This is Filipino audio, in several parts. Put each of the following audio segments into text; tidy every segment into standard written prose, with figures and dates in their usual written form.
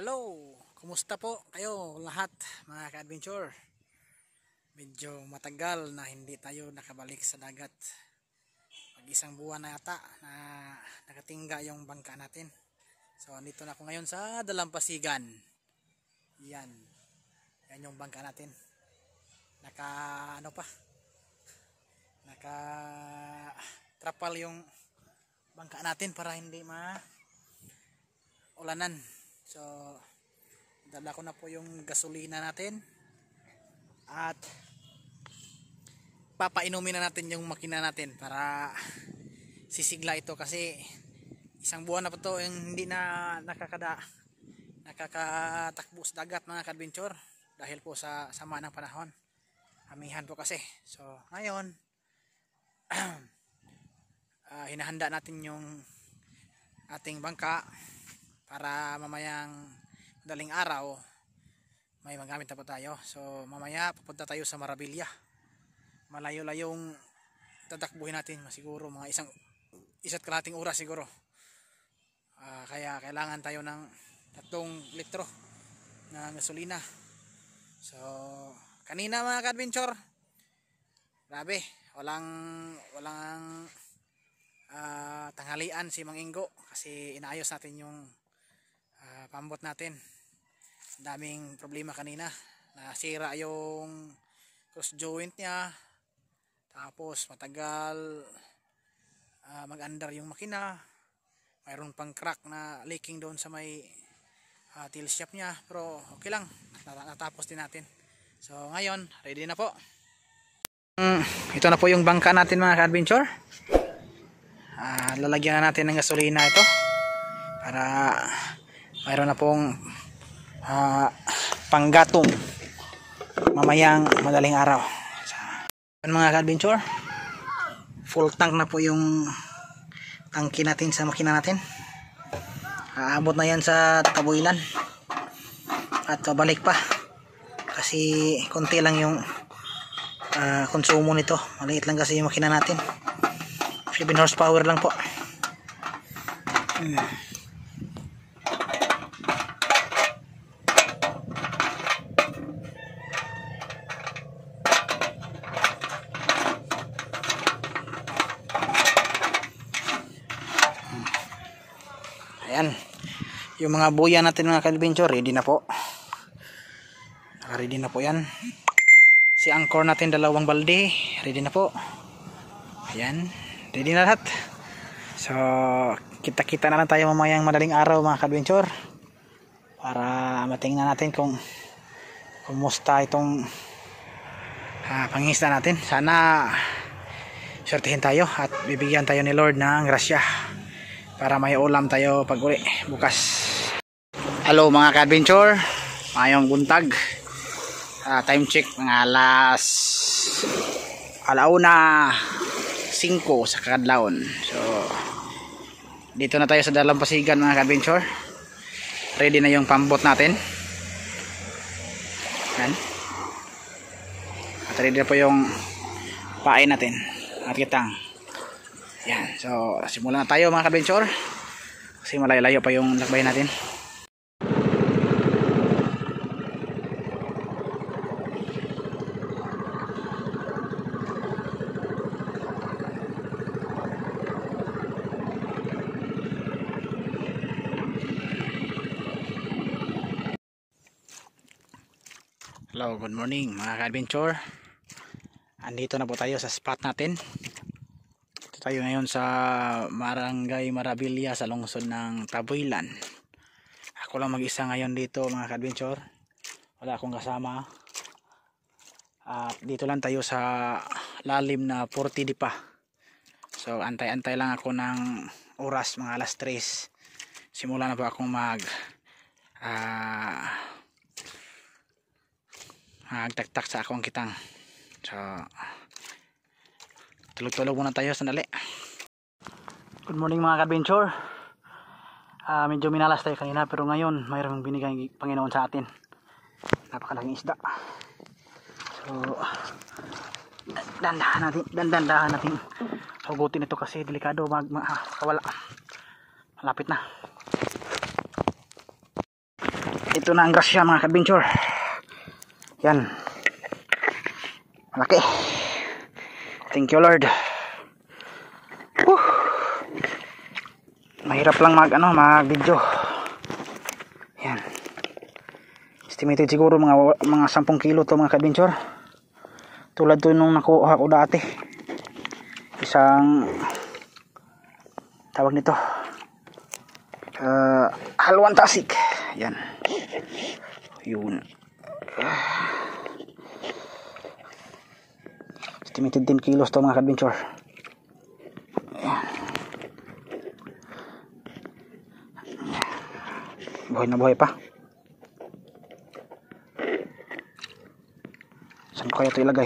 Hello, kumusta po kayo lahat mga ka-adventure? Medyo matagal na hindi tayo nakabalik sa dagat. Mag-isang buwan na yata na nakatingga yung bangka natin. So andito na ako ngayon sa Dalampasigan. Yan. Yan yung bangka natin. Naka trapal yung bangka natin para hindi ulanan. So dala ko na po yung gasolina natin at papainumin na natin yung makina natin para sisigla ito, kasi isang buwan na po to yung hindi na nakakatakbo sa dagat mga ka-adventure dahil po sa sama ng panahon. Amihan po kasi. So ngayon hinahanda natin yung ating bangka para mamayang madaling araw may magamit na po tayo. So mamaya pupunta tayo sa Marabilia. Malayo-layong tatakbuhin natin, siguro mga isa't kalahating oras siguro. Kaya kailangan tayo ng 3 litro na gasolina. So kanina mga ka-adventure, grabe, walang tanghalian si Mang Ingo kasi inaayos natin yung pambot natin. Daming problema kanina, nasira yung cross joint niya, tapos matagal mag-andar yung makina, mayroon pang crack na leaking doon sa may tail shaft niya, pero okay lang, natapos din natin. So ngayon ready na po. Ito na po yung bangka natin mga ka-adventure. Lalagyan na natin ng gasolina ito para mayroon na pong panggatong mamayang madaling araw. So, mga ka-adventure, full tank na po yung tangke natin sa makina natin. Aabot na yan sa Tabuilan at pabalik pa kasi konti lang yung konsumo nito. Maliit lang kasi yung makina natin, 7 horsepower lang po. Ayan, yung mga buya natin mga ka-adventure ready na po. Ready na po yan. Si anchor natin 2 balde ready na po. Ayan, ready na lahat. So kita-kita na lang tayo mamayang madaling araw mga ka-adventure para matingnan natin kung kumusta itong pangingisda natin. Sana swertihin tayo at bibigyan tayo ni Lord ng grasya para may ulam tayo pag uli bukas. Hello mga ka-adventure, mayong buntag. Time check mga alauna 5 sa kadlawon. So dito na tayo sa Dalampasigan mga ka-adventure. Ready na yung pambot natin. Yan. At ready na po yung pain natin at kitang. Yan. So simulan na tayo mga ka-adventure kasi malayo-layo pa yung lakbayin natin. Hello, good morning mga ka-adventure. Andito na po tayo sa spot natin. Ito tayo ngayon sa Barangay Marabilia sa lungsod ng Tabuilan. Ako lang mag-isa ngayon dito mga ka-adventure. Wala akong kasama. At dito lang tayo sa lalim na 40 dipa. So antay-antay lang ako ng oras, mga alas 3. Simula na po akong magtaktak sa akong kitang. So tulog-tulog muna tayo sandali. Good morning mga ka-adventure. Medyo minalas tayo kanina pero ngayon mayroong binigay Panginoon sa atin. Napakalaking isda. So dandahan natin hugutin ito kasi delikado makawala. Malapit na. ito na ang grasya mga ka-adventure. Yan. Malaki. Thank you Lord. Mahirap lang mag video. Yan. Estimated siguro mga 10 kilo to mga ka-adventure. Tulad to nung nakuha ko dati. Isang tawag nito. Halwan tasik. Yan. Yun. Estimated 10 kilos to mga ka-adventure. Yan. Buhay na buhay pa. Saan ko kaya ito ilagay?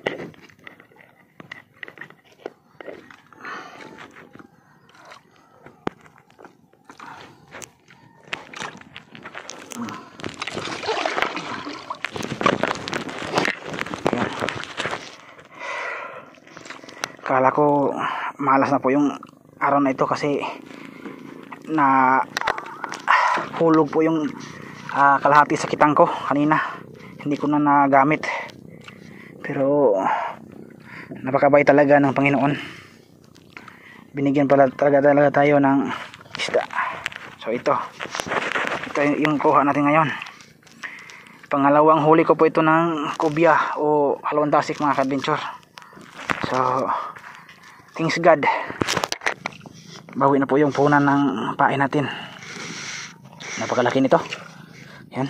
Kala ko malas na po yung araw na ito kasi na hulog po yung kalahati sa kitang ko kanina. Hindi ko na nagamit. Pero napakabait talaga ng Panginoon. Binigyan pala talaga tayo ng isda. So ito yung kuha natin ngayon. Pangalawang huli ko po ito ng kubya o halawang tasik mga ka-adventure. So thanks God, bawi na po yung punan ng pain natin. Napakalaki nito. Yan.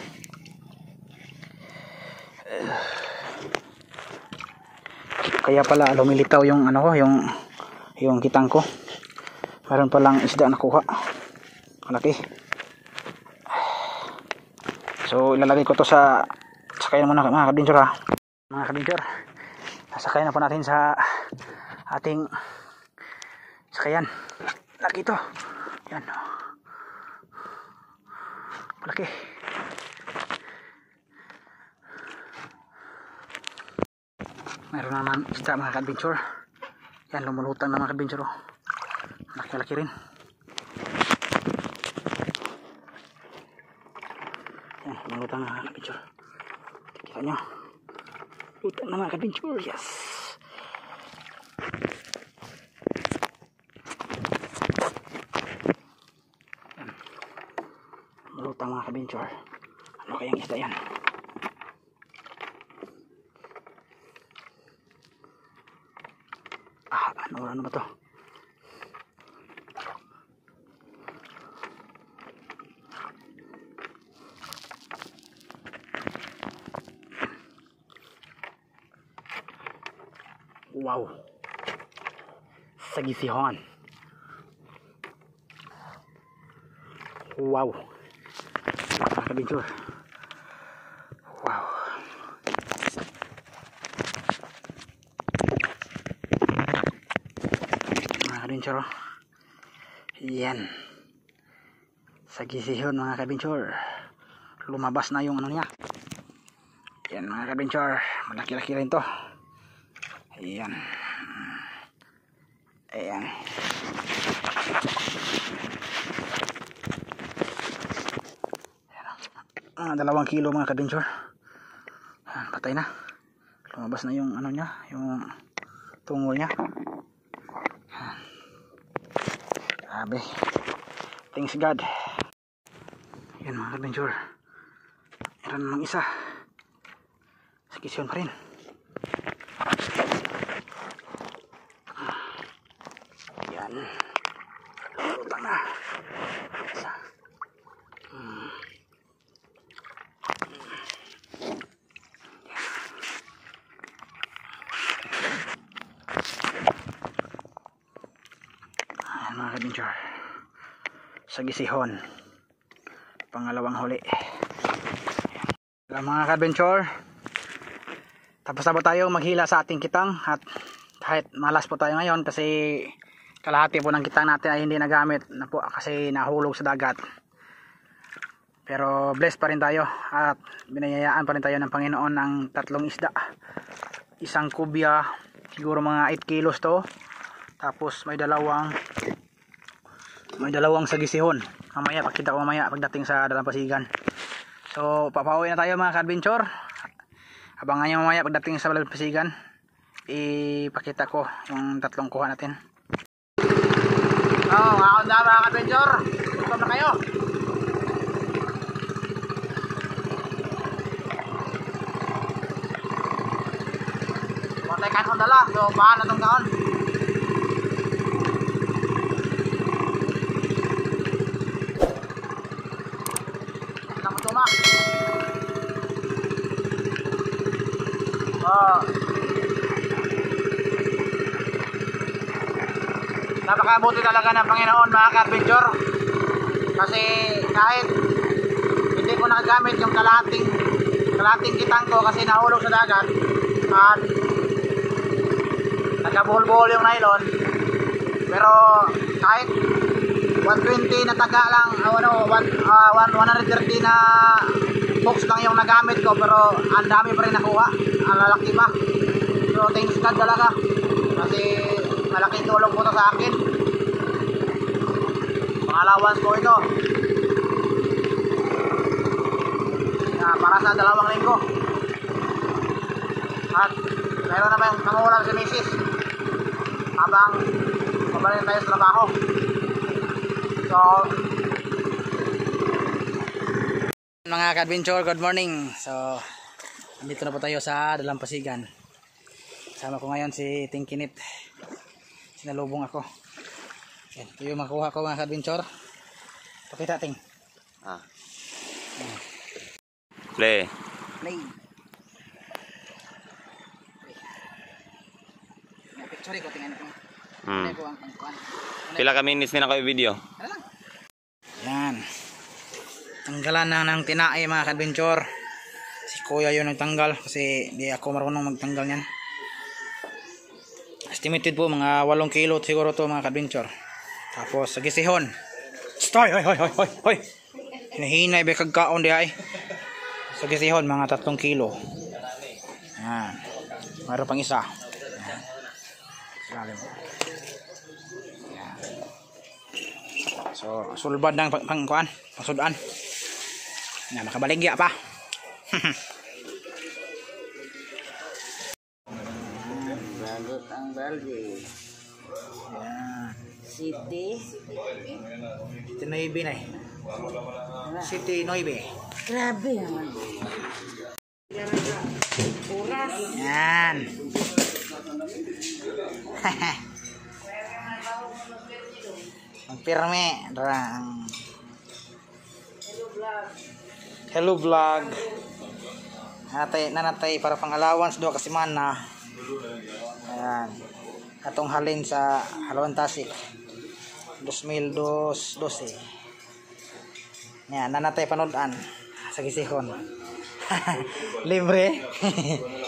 Kaya pala lumilitaw yung yung kitang ko. Meron palang isda nakuha. Malaki. So ilalagay ko to sa sakayan muna mga ka-adventure ha. Mga ka-adventure, sasakayan na po natin sa ating sakayan. Laki ito. Yan. Malaki. Mayroon naman isda mga ka-adventure. Yan, lumulutang na mga ka-adventure. Malaki-laki rin. Yan, lumulutang na mga ka-adventure. Kita nyo. Lutang na mga ka-adventure. Yes. Malutang mga ka-adventure. Ano kayang isda yan? Ano ba to? Wow. Sagisihon. Wow. Mga ka-adventure. Wow. Mga ka-adventure. Yan. Sagisihon mga ka-adventure. Lumabas na yung ano niya. Yan mga ka-adventure. Malaki-laki rin to. Ayan. Ayan. Ayan. 2 kilo mga ka-adventure. Patay na. Lumabas na yung ano niya, yung tungol niya. Grabe. Thanks God. Ayan mga ka-adventure. Meron namang isa. Sakisyon pa rin. Yan. Lutang na. Isa. Ayan mga ka-adventure. Sagisihon. Pangalawang huli. Ayan mga ka-adventure. Tapos na po tayo maghila sa ating kitang. At kahit malas po tayo ngayon kasi kalahati po ng kitang natin ay hindi nagamit na po kasi nahulog sa dagat. Pero blessed pa rin tayo at binayayaan pa rin tayo ng Panginoon ng 3 isda. Isang kubya, siguro mga 8 kilos to. Tapos may dalawang sagisihon. Mamaya pakita ko mamaya pagdating sa Dalampasigan. So papauwi na tayo mga ka-adventure. Abangan nyo mamaya pagdating sa Balagpasigan, ipakita ko yung tatlong kuha natin. Mga ka-adventure, gutom na kayo. Patay kanon dala, so bahan na itong kaon. Tuma. Napakabuti talaga ng Panginoon mga ka-adventure, kasi kahit hindi ko nakagamit yung kalahating kitang ko kasi nahulog sa dagat at nagkabuhol-buhol yung nylon, pero kahit 120 na taga lang, 130 na box lang yung nagamit ko, pero ang dami pa rin nakuha, ang lalaki pa. So thanks God talaga, kasi malaking tulong po ito sa akin. Mga allowance ko ito para sa 2 linggo, at mayroon naman pangulam si Mrs. habang pabalik tayo sa trabaho. So, mga ka-adventure, good morning. So, nandito na po tayo sa Dalampasigan. Kasama ko ngayon si Tingkinit. Sinalubong ako. Yan, ito yung makuha ko mga ka-adventure. Pakita, Ting. Play. Picture ko, tingnan ko. Pila ka minutes na kayo video? Yan. Tanggalan na ng tinae mga ka-adventure. Si Kuya yun nagtanggal kasi di ako marunong magtanggal niyan. Estimated po mga 8 kilo siguro to mga ka-adventure. Tapos sa gisihon. Stoy, hoy. Hinahinay ba kagkaon di ay. Sa gisihon mga 3 kilo. Yan. Mayroon pang isa. Yan. So, sulbad ng pangkuan, pangsudan. Na makabaligya pa. Bagot ang balde. Yan. City. City 9 na eh. City 9. Grabe naman. Oras. Yan. Ang pirme. Hello vlog. Nanatay para pang allowance doon kasi mana. Ayan. Atong halin sa Halawan Tasik. 2012. Yan, nanatay panodan sa gisihon. Libre.